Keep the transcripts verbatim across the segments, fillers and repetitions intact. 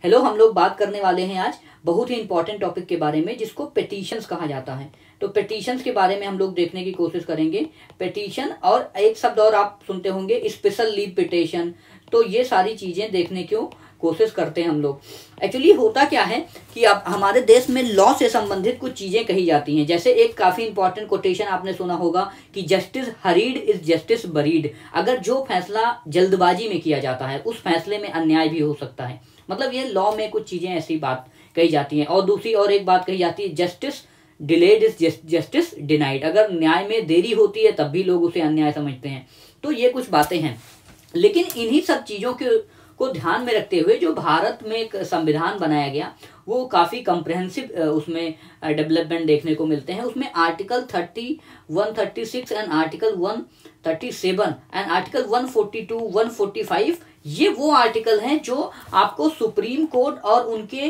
Hello, हम लोग बात करने वाले हैं आज बहुत ही इंपॉर्टेंट टॉपिक के बारे में जिसको पिटीशंस कहा जाता है। तो पिटीशंस के बारे में हम लोग देखने की कोशिश करेंगे। पिटीशन और एक शब्द और आप सुनते होंगे स्पेशल लीव पिटीशन। तो ये सारी चीजें देखने की कोशिश करते हैं हम लोग। एक्चुअली होता क्या है कि अब हमारे देश में लॉ से संबंधित कुछ चीजें कही जाती हैं। जैसे एक काफी इंपॉर्टेंट कोटेशन आपने सुना होगा कि justice hurried is justice buried. अगर जो फैसला जल्दबाजी में किया जाता है उस फैसले में अन्याय भी हो सकता है। मतलब ये लॉ में कुछ चीजें ऐसी बात कही जाती हैं। और दूसरी और एक बात कही जाती है, justice delayed is justice denied. अगर न्याय में देरी होती है तब भी लोग उसे अन्याय समझते हैं। तो ये कुछ बातें हैं, लेकिन इन्हीं सब चीजों के को ध्यान में रखते हुए जो भारत में एक संविधान बनाया गया वो काफी कॉम्प्रिहेंसिव उसमें डेवलपमेंट देखने को मिलते हैं। उसमें article thirty one thirty six and article one thirty seven and article one forty two one forty five ये वो आर्टिकल हैं जो आपको सुप्रीम कोर्ट और उनके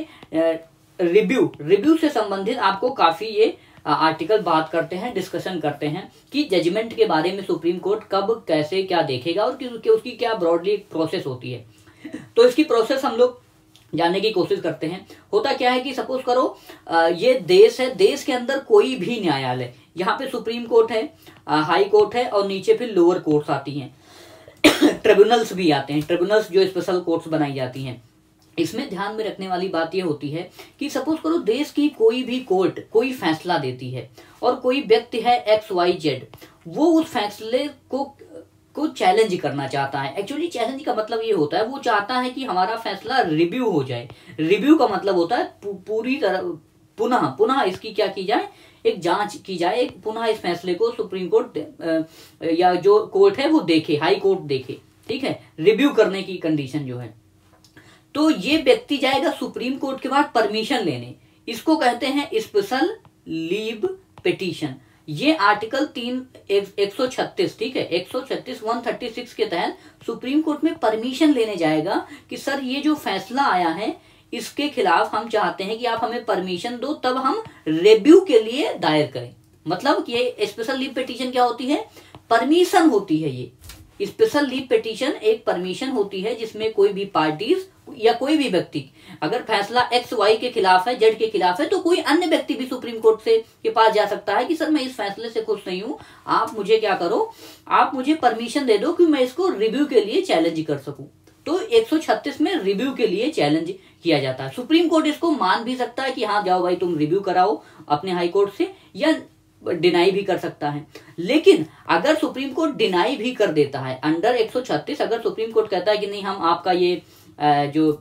रिव्यू रिव्यू से संबंधित आपको काफी ये आर्टिकल बात करते हैं, डिस्कशन करते हैं कि जजमेंट के बारे में सुप्रीम कोर्ट कब कैसे क्या देखेगा और कि उसकी क्या ब्रॉडली प्रोसेस होती है। तो इसकी प्रोसेस हम लोग जानने की कोशिश करते हैं। होता क्या है कि सपोज करो आ, ये देश है, देश के अंदर कोई भी न्यायालय, यहाँ पे सुप्रीम कोर्ट है, आ, हाई कोर्ट है और नीचे फिर लोअर कोर्ट्स आती हैं, ट्रिब्यूनल्स भी आते हैं। ट्रिब्यूनल्स जो स्पेशल कोर्ट्स बनाई जाती हैं। इसमें ध्यान में रखने वाली बात यह होती है कि सपोज करो देश की कोई भी कोर्ट कोई फैसला देती है और कोई व्यक्ति है एक्स वाई जेड, वो उस फैसले को को चैलेंज करना चाहता है। एक्चुअली चैलेंज का मतलब ये होता है, वो चाहता है कि हमारा फैसला रिव्यू हो जाए। रिव्यू का मतलब होता है पूरी तरह पुनः पुनः इसकी क्या की जाए, एक जांच की जाए, एक पुनः इस फैसले को सुप्रीम कोर्ट या जो कोर्ट है वो देखे, हाई कोर्ट देखे। ठीक है, रिव्यू करने की कंडीशन जो है। तो ये व्यक्ति जाएगा सुप्रीम कोर्ट के बाद परमिशन लेने, इसको कहते हैं स्पेशल लीव पिटीशन। ये आर्टिकल तीन एक सौ छत्तीस, ठीक है, एक सौ छत्तीस वन थर्टी सिक्स के तहत सुप्रीम कोर्ट में परमिशन लेने जाएगा कि सर ये जो फैसला आया है इसके खिलाफ हम चाहते हैं कि आप हमें परमिशन दो, तब हम रिव्यू के लिए दायर करें। मतलब कि ये स्पेशल लीव पिटीशन क्या होती है, परमिशन होती है। ये स्पेशल लीव पिटीशन एक परमिशन होती है जिसमें कोई भी पार्टीज या कोई भी व्यक्ति, अगर फैसला एक्स वाई के खिलाफ है, जेड के खिलाफ है, तो कोई अन्य व्यक्ति भी सुप्रीम कोर्ट से के पास जा सकता है कि सर मैं इस फैसले से खुश नहीं हूं, आप मुझे क्या करो, आप मुझे परमिशन दे दो कि मैं इसको रिव्यू के लिए चैलेंज कर सकूं। तो एक सौ छत्तीस में रिव्यू के लिए चैलेंज किया जाता है। सुप्रीम कोर्ट इसको मान भी सकता है कि हाँ जाओ भाई तुम रिव्यू कराओ अपने हाई कोर्ट से, या डिनाई भी कर सकता है। लेकिन अगर सुप्रीम कोर्ट डिनाई भी कर देता है अंडर एक सौ छत्तीस, अगर सुप्रीम कोर्ट कहता है कि नहीं हम आपका ये जो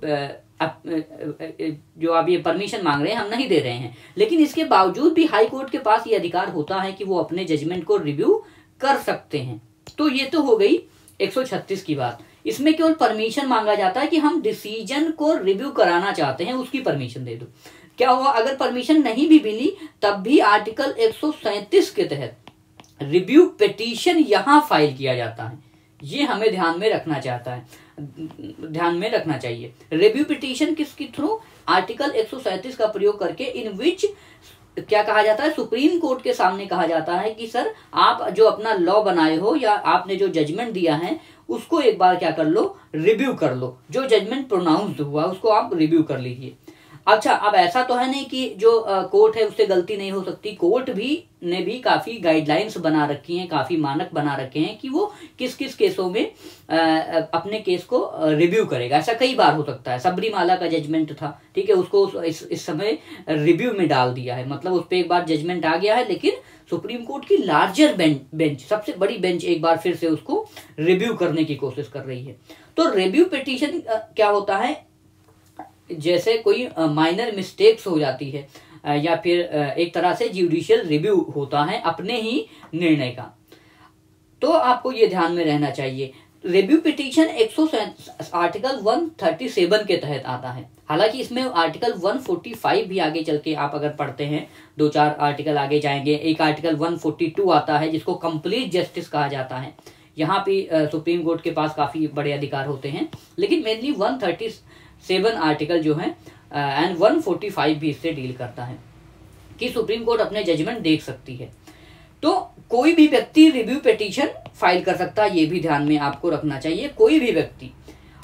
जो आप ये परमिशन मांग रहे हैं हम नहीं दे रहे हैं, लेकिन इसके बावजूद भी हाई कोर्ट के पास ये अधिकार होता है कि वो अपने जजमेंट को रिव्यू कर सकते हैं। तो ये तो हो गई एक सौ छत्तीस की बात। इसमें केवल परमिशन मांगा जाता है कि हम डिसीजन को रिव्यू कराना चाहते हैं, उसकी परमिशन दे दो। क्या हुआ, अगर परमिशन नहीं भी मिली तब भी आर्टिकल एक सौ सैंतीस के तहत रिव्यू पिटीशन यहां फाइल किया जाता है। ये हमें ध्यान में रखना चाहता है, ध्यान में रखना चाहिए। रिव्यू पिटीशन किसके थ्रू, आर्टिकल एक सौ सैंतीस का प्रयोग करके, इन विच क्या कहा जाता है, सुप्रीम कोर्ट के सामने कहा जाता है कि सर आप जो अपना लॉ बनाए हो या आपने जो जजमेंट दिया है उसको एक बार क्या कर लो, रिव्यू कर लो। जो जजमेंट प्रोनाउंस्ड हुआ उसको आप रिव्यू कर लीजिए। अच्छा, अब ऐसा तो है नहीं कि जो कोर्ट है उससे गलती नहीं हो सकती। कोर्ट भी ने भी काफी गाइडलाइंस बना रखी हैं, काफी मानक बना रखे हैं कि वो किस किस केसों में आ, अपने केस को रिव्यू करेगा। ऐसा कई बार हो सकता है। सबरीमाला का जजमेंट था, ठीक है, उसको इस, इस समय रिव्यू में डाल दिया है। मतलब उस पर एक बार जजमेंट आ गया है, लेकिन सुप्रीम कोर्ट की लार्जर बेंच बेंच सबसे बड़ी बेंच एक बार फिर से उसको रिव्यू करने की कोशिश कर रही है। तो रिव्यू पिटीशन क्या होता है, जैसे कोई माइनर मिस्टेक्स हो जाती है या फिर एक तरह से जुडिशियल रिव्यू होता है अपने ही निर्णय का, तो आपको ये ध्यान में रहना चाहिए। रिव्यू पिटीशन एक सौ आर्टिकल एक सौ सैंतीस के तहत आता है। हालांकि इसमें आर्टिकल एक सौ पैंतालीस भी आगे चल के आप अगर पढ़ते हैं, दो चार आर्टिकल आगे जाएंगे, एक आर्टिकल एक सौ बयालीस आता है जिसको कंप्लीट जस्टिस कहा जाता है। यहाँ पे सुप्रीम कोर्ट के पास काफी बड़े अधिकार होते हैं, लेकिन मेनली एक सौ सैंतीस आर्टिकल जो है एंड एक सौ पैंतालीस भी इससे डील करता है कि सुप्रीम कोर्ट अपने जजमेंट देख सकती है। तो कोई भी व्यक्ति रिव्यू पिटीशन फाइल कर सकता है, ये भी ध्यान में आपको रखना चाहिए, कोई भी व्यक्ति।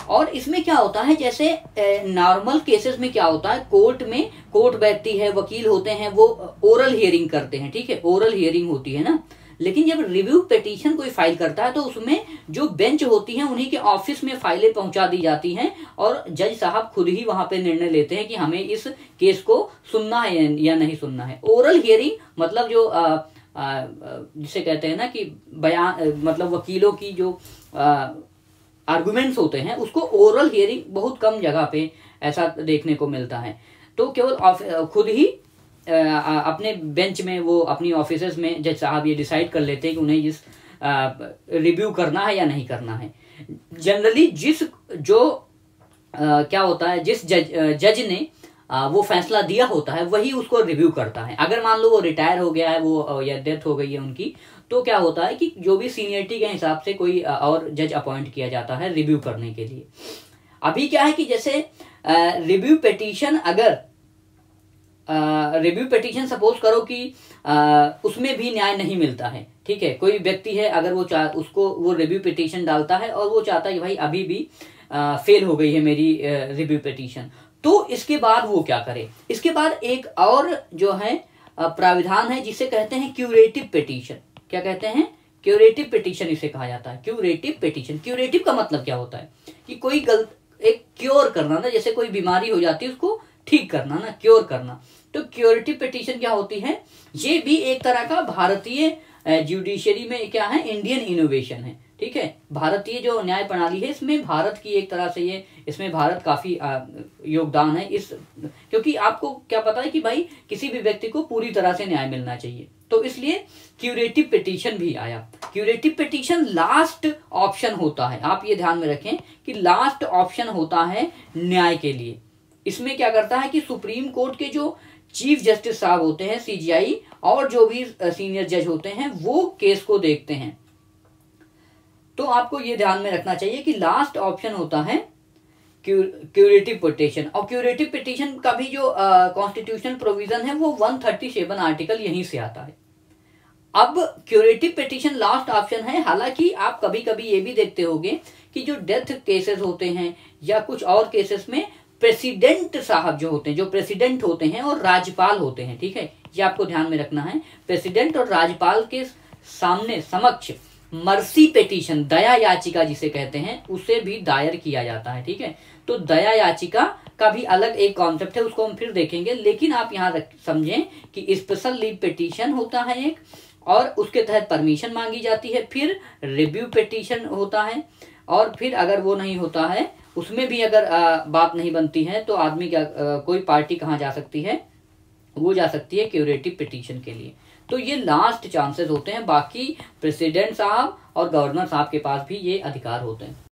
और इसमें क्या होता है, जैसे नॉर्मल केसेस में क्या होता है, कोर्ट में कोर्ट बैठती है, वकील होते हैं, वो ओरल हियरिंग करते हैं, ठीक है, ओरल हियरिंग होती है ना। लेकिन जब रिव्यू पिटीशन कोई फाइल करता है तो उसमें जो बेंच होती है उन्हीं के ऑफिस में फाइलें पहुंचा दी जाती हैं और जज साहब खुद ही वहां पे निर्णय लेते हैं कि हमें इस केस को सुनना है या नहीं सुनना है। ओरल हियरिंग मतलब जो आ, आ, जिसे कहते हैं ना कि बयान, मतलब वकीलों की जो आर्गुमेंट्स होते हैं उसको ओरल हियरिंग बहुत कम जगह पे ऐसा देखने को मिलता है। तो केवल खुद ही अपने बेंच में, वो अपनी ऑफिसेस में जज साहब ये डिसाइड कर लेते हैं कि उन्हें इस रिव्यू करना है या नहीं करना है। जनरली जिस जो आ, क्या होता है, जिस जज जज ने आ, वो फैसला दिया होता है वही उसको रिव्यू करता है। अगर मान लो वो रिटायर हो गया है, वो या डेथ हो गई है उनकी, तो क्या होता है कि जो भी सीनियरिटी के हिसाब से कोई और जज अपॉइंट किया जाता है रिव्यू करने के लिए। अभी क्या है कि जैसे रिव्यू पिटीशन, अगर रिव्यू पिटीशन सपोज करो कि आ, उसमें भी न्याय नहीं मिलता है, ठीक है, कोई व्यक्ति है, अगर वो चाह उसको वो रिव्यू पिटीशन डालता है और वो चाहता है कि भाई अभी भी आ, फेल हो गई है मेरी रिव्यू पिटीशन, तो इसके बाद वो क्या करे। इसके बाद एक और जो है प्राविधान है जिसे कहते हैं क्यूरेटिव पिटीशन। क्या कहते हैं? क्यूरेटिव पिटीशन इसे कहा जाता है, क्यूरेटिव पिटीशन। क्यूरेटिव का मतलब क्या होता है कि कोई गलत, एक क्योर करना ना, जैसे कोई बीमारी हो जाती है उसको ठीक करना ना, क्योर करना। तो क्यूरेटिव पिटीशन क्या होती है, ये भी एक तरह का भारतीय जुडिशरी में क्या है, इंडियन इनोवेशन है, ठीक है। भारतीय जो न्याय प्रणाली है इसमें भारत की एक तरह से ये, इसमें भारत काफी योगदान है इस, क्योंकि आपको क्या पता है कि भाई किसी भी व्यक्ति को पूरी तरह से न्याय मिलना चाहिए, तो इसलिए क्यूरेटिव पिटीशन भी आया। क्यूरेटिव पिटीशन लास्ट ऑप्शन होता है, आप ये ध्यान में रखें कि लास्ट ऑप्शन होता है न्याय के लिए। इसमें क्या करता है कि सुप्रीम कोर्ट के जो चीफ जस्टिस साहब होते हैं, सीजीआई, और जो भी सीनियर जज होते हैं वो केस को देखते हैं। तो आपको ये ध्यान में रखना चाहिए कि लास्ट ऑप्शन होता है क्यूरेटिव पिटीशन। और क्यूरेटिव पिटीशन का भी जो कॉन्स्टिट्यूशनल प्रोविजन है वो एक सौ सैंतीस आर्टिकल यहीं से आता है। अब क्यूरेटिव पिटीशन लास्ट ऑप्शन है। हालांकि आप कभी कभी ये भी देखते होंगे कि जो डेथ केसेस होते हैं या कुछ और केसेस में प्रेसिडेंट साहब जो होते हैं, जो प्रेसिडेंट होते हैं और राज्यपाल होते हैं, ठीक है, ये आपको ध्यान में रखना है। प्रेसिडेंट और राज्यपाल के सामने समक्ष मर्सी पिटीशन, दया याचिका जिसे कहते हैं, उसे भी दायर किया जाता है, ठीक है। तो दया याचिका का भी अलग एक कॉन्सेप्ट है, उसको हम फिर देखेंगे। लेकिन आप यहाँ समझें कि स्पेशल लीव पिटीशन होता है एक, और उसके तहत परमिशन मांगी जाती है। फिर रिव्यू पिटीशन होता है, और फिर अगर वो नहीं होता है, उसमें भी अगर आ, बात नहीं बनती है, तो आदमी क्या, आ, कोई पार्टी कहाँ जा सकती है, वो जा सकती है क्यूरेटिव पिटीशन के लिए। तो ये लास्ट चांसेस होते हैं, बाकी प्रेसिडेंट साहब और गवर्नर साहब के पास भी ये अधिकार होते हैं।